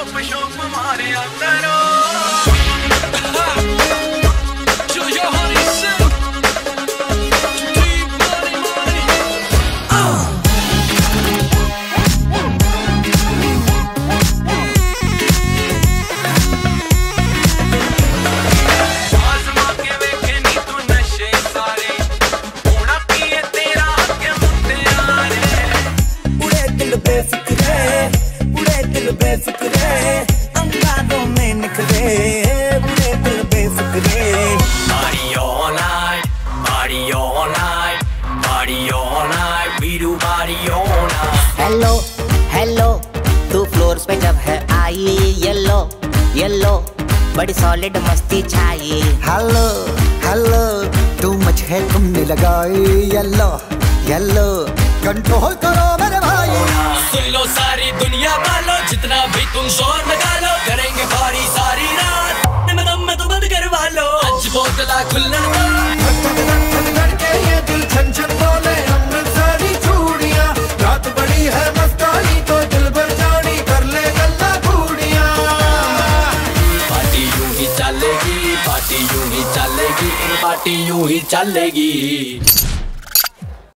Top shop Maria करो। अंगारों में निखरे बुरे दिल बेफिक्रे। Party all night, party all night, party all night, we do party all night। Hello hello तू फ्लोर्स पे जब है आई येलो येलो बड़ी सॉलिड मस्ती छाई। हेलो हेलो तू मुझे तुमने लगाई येलो येलो कंट्रोल करो मेरे भाई। सुन लो सारी दुनिया वालों जितना भी तुम शोर लगा लो करेंगे पारी सारी रात। में तो बंद करवा लो आज बोतला खुल्लन के ये दिल छन छन बोले अमृतसरी चूड़ियां। रात बड़ी है मस्तानी तो दिल भर जानी कर ले गल्ला बूढ़िया। पार्टी यूं ही चलेगी, पार्टी यूं ही चलेगी, पार्टी यूं ही चलेगी।